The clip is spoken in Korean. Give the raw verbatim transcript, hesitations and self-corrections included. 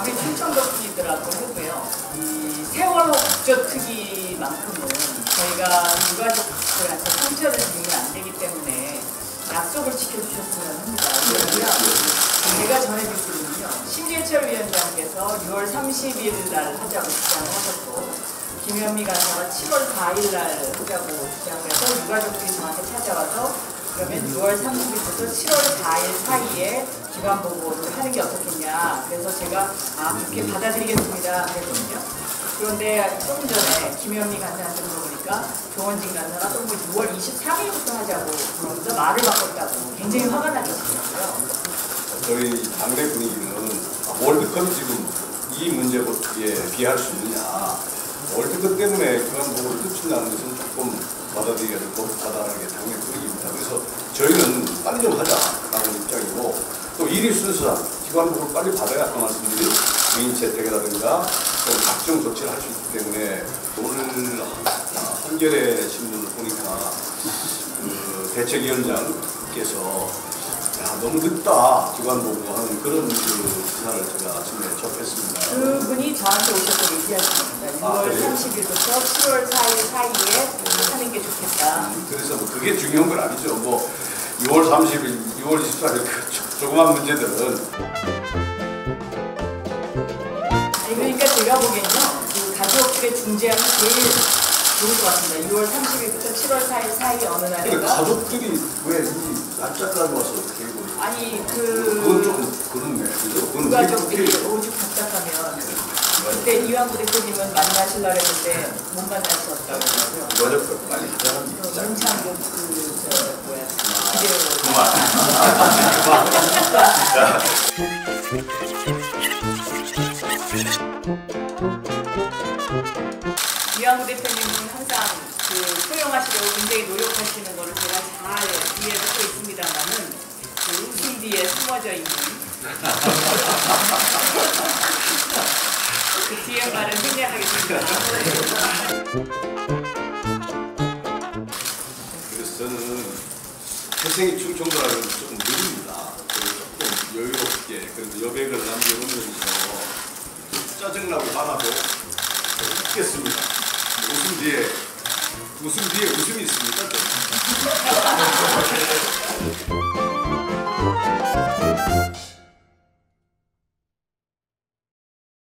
아무리 충청도 분이더라고 해도요. 이 세월호 국조특위만큼은 저희가 유가족들한테 상처를 주면 안 되기 때문에 약속을 지켜주셨으면 합니다. 왜냐면 제가 전해드리기는요. 심재철 위원장께서 유월 삼십일 날 하자고 주장을 하셨고 김현미 간사가 칠월 사일 날 하자고 주장을 해서 유가족들이 저한테 찾아와서 그러면 유월 삼십일부터 칠월 사일 사이에 기관 보고를 하는 게 어떻겠냐. 그래서 제가 아 그렇게 받아들이겠습니다 그랬거든요. 그런데 조금 전에 김현미 간사한테 물어보니까 조원진 간사가 또 뭐 유월 이십삼일부터 하자고 그러면서 말을 바꿨다고 굉장히 화가 나셨더라고요. 저희 당내 분위기는 월드컵이 지금 이 문제에 비할 수 있느냐. 월드컵 때문에 그런 부분을 뜯친다는 것은 조금 받아들이기가 좀 벅하다는 게 당내 분위기입니다. 그래서 저희는 빨리 좀 하자라는 입장이고 또 일이 순수한 기관 보고를 빨리 받아야 아까 말씀드린 주인 채택이라든가 또 각종 조치를 할 수 있기 때문에 오늘 한겨레 신문을 보니까 그 대책위원장께서 야, 너무 늦다 기관 보고 하는 그런 그 기사를 제가 아침에 접했습니다. 그분이 저한테 오셔서 얘기하셨습니다. 유월 아, 삼십일부터 칠월 사일 사이에 네. 하는 게 좋겠다. 음, 그래서 뭐 그게 중요한 건 아니죠. 뭐 유월 삼십일, 유월 이십사일 그 조그만 문제들은. 아니 그러니까 제가 보기엔요. 그 가족들의 중재하기 제일 좋을 것 같습니다. 유월 삼십일부터 칠월 사일 사이 어느 날인가. 가족들이 왜 이 날짜까지 와서 어떻게 이거? 아니 그. 그건 좀 그렇네. 그죠? 가족들이 오죽 답답하면 그때 이완구 대표님은 만나시려고 했는데 못 만날 수 없다고 하고요. 가족들 빨리 하자는 입장. 문창국 그저 뭐야 기대로. 이완구 대표님은 항상 그 소용하시려고 굉장히 노력하시는 거를 제가 잘 이해를 하고 있습니다만은 그 웃음 뒤에 숨어져 있는 그 뒤에 말은 생략하겠습니다. 그래서 저는 태생이 충청도라는 건 조금 느립니다. 그래서 조금 여유롭게 그래도 여백을 남겨놓으면서 짜증나고 화나도 웃겠습니다. 웃음 뒤에 웃음 뒤에 웃음이 있습니까? 또?